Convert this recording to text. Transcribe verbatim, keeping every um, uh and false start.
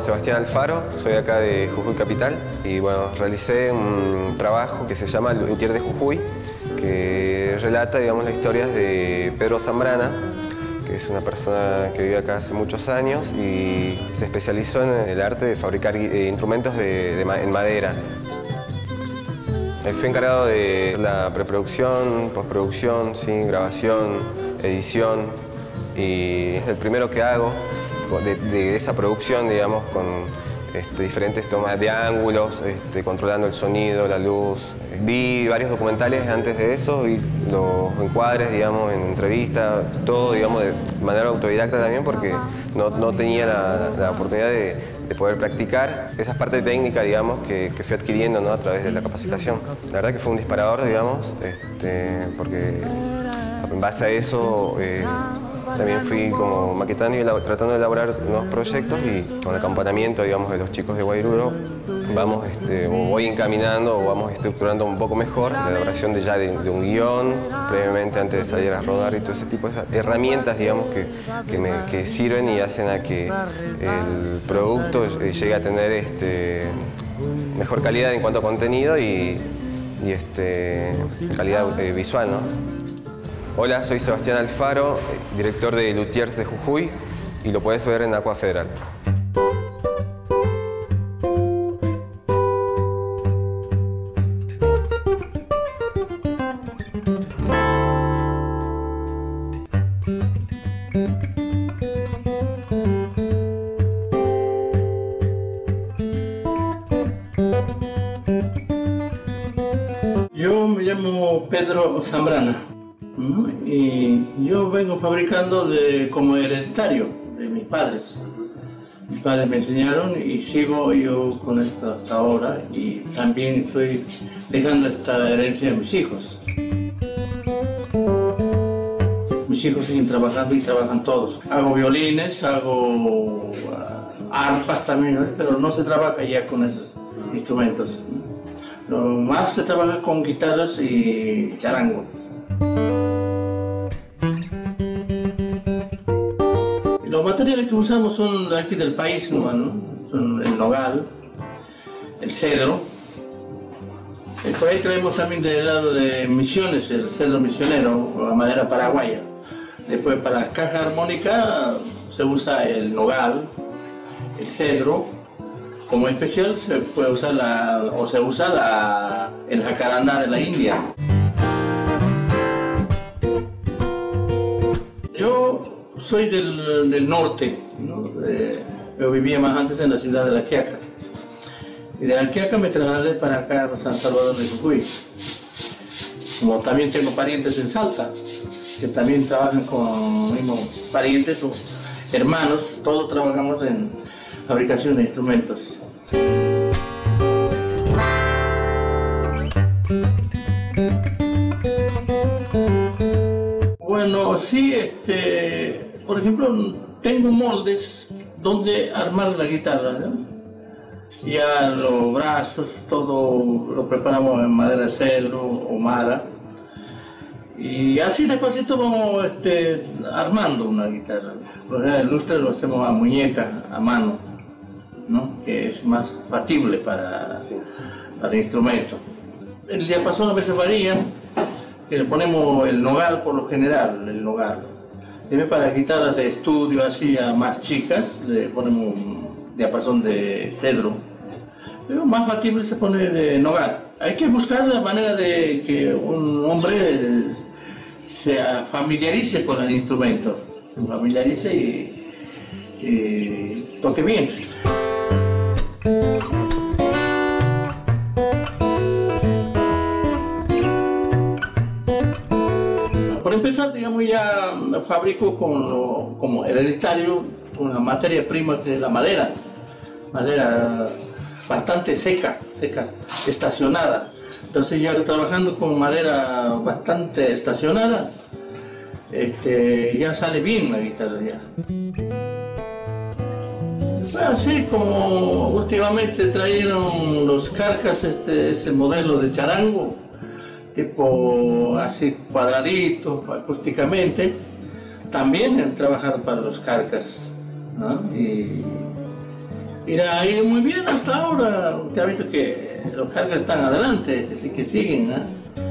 Sebastián Alfaro, soy acá de Jujuy Capital y bueno, realicé un trabajo que se llama Luthier de Jujuy, que relata, digamos, las historias de Pedro Zambrana, que es una persona que vive acá hace muchos años y se especializó en el arte de fabricar instrumentos de, de, en madera. Fui encargado de la preproducción, postproducción, ¿sí? Grabación, edición, y es el primero que hago de, de esa producción, digamos, con este, diferentes tomas de ángulos, este, controlando el sonido, la luz. Vi varios documentales antes de eso, vi los encuadres, digamos, en entrevistas, todo, digamos, de manera autodidacta también, porque no, no tenía la, la oportunidad de, de poder practicar esa parte técnica, digamos, que, que fui adquiriendo, ¿no? A través de la capacitación. La verdad que fue un disparador, digamos, este, porque en base a eso eh, también fui como maquetando y tratando de elaborar nuevos proyectos, y con el acompañamiento, digamos, de los chicos de Guairuro vamos, este, o voy encaminando o vamos estructurando un poco mejor la elaboración de ya de, de un guión previamente antes de salir a rodar y todo ese tipo de herramientas, digamos, que, que, me, que sirven y hacen a que el producto llegue a tener este, mejor calidad en cuanto a contenido y, y este, calidad eh, visual, ¿no? Hola, soy Sebastián Alfaro, director de Luthiers de Jujuy, y lo puedes ver en Aqua Federal. Yo me llamo Pedro Zambrana. Y yo vengo fabricando de, como hereditario de mis padres. Mis padres me enseñaron y sigo yo con esto hasta ahora, y también estoy dejando esta herencia a mis hijos. Mis hijos siguen trabajando y trabajan todos. Hago violines, hago uh, arpas también, pero no se trabaja ya con esos instrumentos. Lo más se trabaja con guitarras y charango. Los materiales que usamos son de aquí del país, ¿no? Son el nogal, el cedro. Y por ahí traemos también del lado de Misiones, el cedro misionero, la madera paraguaya. Después para la caja armónica se usa el nogal, el cedro. Como especial se puede usar la, o se usa la, el jacarandá de la India. Yo soy del, del norte, ¿no? Eh, yo vivía más antes en la ciudad de La Quiaca. Y de La Quiaca me trasladé para acá, a San Salvador de Jujuy. Como también tengo parientes en Salta, que también trabajan con mismos parientes o hermanos, todos trabajamos en fabricación de instrumentos. Bueno, sí, este, por ejemplo, tengo moldes donde armar la guitarra, ¿no? Ya los brazos, todo lo preparamos en madera de cedro o mara. Y así despacito vamos este, armando una guitarra. Por ejemplo, el lustre lo hacemos a muñeca, a mano, ¿no? Que es más factible para, sí, para el instrumento. El diapasón a veces varía, que le ponemos el nogal por lo general, el nogal. Después para guitarras de estudio así a más chicas, le ponemos un diapasón de cedro. Pero más factible se pone de nogal. Hay que buscar la manera de que un hombre se familiarice con el instrumento, se familiarice y, y toque bien. Por empezar, digamos, ya fabrico con lo, como hereditario una materia prima que es la madera, madera bastante seca, seca, estacionada. Entonces ya trabajando con madera bastante estacionada, este, ya sale bien la guitarra ya. Así como últimamente trajeron los carcas, este, ese modelo de charango, tipo así cuadradito, acústicamente, también he trabajado para los carcas, ¿no? Y Mira, ha ido muy bien hasta ahora. Te ha visto que los cargas están adelante, que sí que siguen, ¿eh?